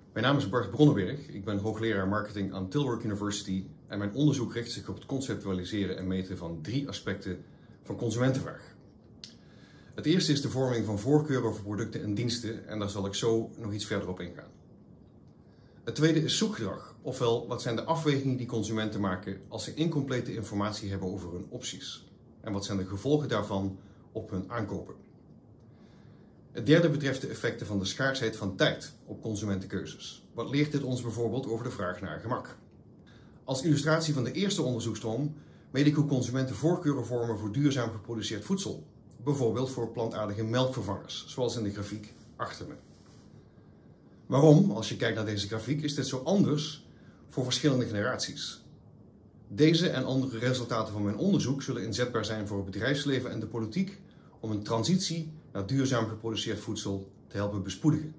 Mijn naam is Bart Bronnenberg, ik ben hoogleraar marketing aan Tilburg University en mijn onderzoek richt zich op het conceptualiseren en meten van 3 aspecten van consumentenvraag. Het eerste is de vorming van voorkeuren voor producten en diensten en daar zal ik zo nog iets verder op ingaan. Het tweede is zoekgedrag, ofwel wat zijn de afwegingen die consumenten maken als ze incomplete informatie hebben over hun opties en wat zijn de gevolgen daarvan op hun aankopen. Het derde betreft de effecten van de schaarsheid van tijd op consumentenkeuzes. Wat leert dit ons bijvoorbeeld over de vraag naar gemak? Als illustratie van de eerste onderzoeksstroom meet ik hoe consumenten voorkeuren vormen voor duurzaam geproduceerd voedsel. Bijvoorbeeld voor plantaardige melkvervangers, zoals in de grafiek achter me. Waarom, als je kijkt naar deze grafiek, is dit zo anders voor verschillende generaties? Deze en andere resultaten van mijn onderzoek zullen inzetbaar zijn voor het bedrijfsleven en de politiek om een transitie naar duurzaam geproduceerd voedsel te helpen bespoedigen.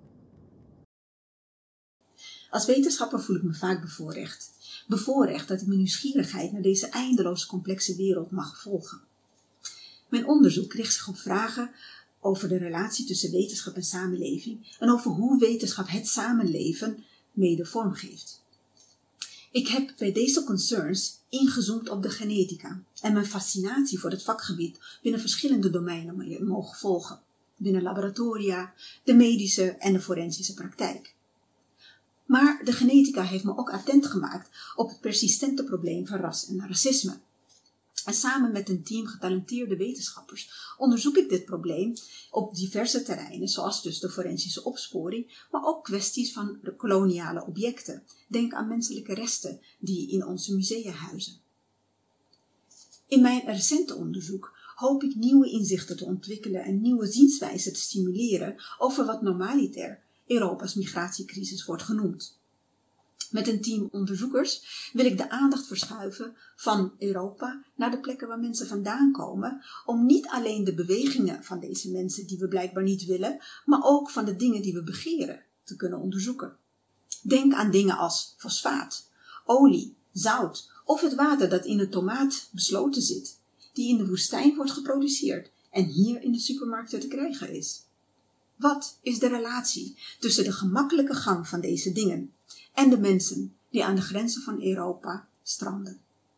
Als wetenschapper voel ik me vaak bevoorrecht. Bevoorrecht dat ik mijn nieuwsgierigheid naar deze eindeloos complexe wereld mag volgen. Mijn onderzoek richt zich op vragen over de relatie tussen wetenschap en samenleving en over hoe wetenschap het samenleven mede vormgeeft. Ik heb bij deze concerns ingezoomd op de genetica en mijn fascinatie voor het vakgebied binnen verschillende domeinen mogen volgen, binnen laboratoria, de medische en de forensische praktijk. Maar de genetica heeft me ook attent gemaakt op het persistente probleem van ras en racisme. En samen met een team getalenteerde wetenschappers onderzoek ik dit probleem op diverse terreinen, zoals dus de forensische opsporing, maar ook kwesties van de koloniale objecten. Denk aan menselijke resten die in onze musea huizen. In mijn recente onderzoek hoop ik nieuwe inzichten te ontwikkelen en nieuwe zienswijzen te stimuleren over wat normaliter Europa's migratiecrisis wordt genoemd. Met een team onderzoekers wil ik de aandacht verschuiven van Europa naar de plekken waar mensen vandaan komen, om niet alleen de bewegingen van deze mensen die we blijkbaar niet willen, maar ook van de dingen die we begeren te kunnen onderzoeken. Denk aan dingen als fosfaat, olie, zout of het water dat in een tomaat besloten zit, die in de woestijn wordt geproduceerd en hier in de supermarkten te krijgen is. Wat is de relatie tussen de gemakkelijke gang van deze dingen en de mensen die aan de grenzen van Europa stranden?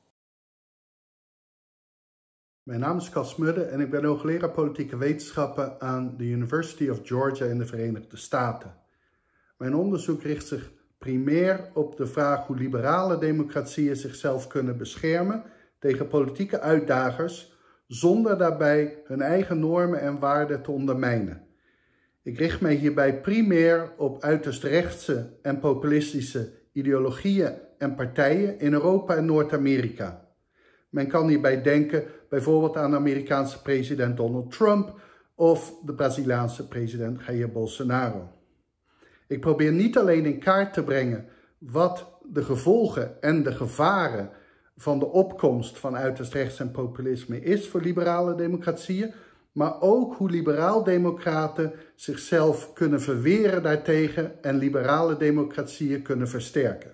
Mijn naam is Cas Mudde en ik ben hoogleraar politieke wetenschappen aan de University of Georgia in de Verenigde Staten. Mijn onderzoek richt zich primair op de vraag hoe liberale democratieën zichzelf kunnen beschermen tegen politieke uitdagers zonder daarbij hun eigen normen en waarden te ondermijnen. Ik richt mij hierbij primair op uiterst rechtse en populistische ideologieën en partijen in Europa en Noord-Amerika. Men kan hierbij denken bijvoorbeeld aan de Amerikaanse president Donald Trump of de Braziliaanse president Jair Bolsonaro. Ik probeer niet alleen in kaart te brengen wat de gevolgen en de gevaren van de opkomst van uiterst rechts en populisme is voor liberale democratieën, maar ook hoe liberaal-democraten zichzelf kunnen verweren daartegen en liberale democratieën kunnen versterken.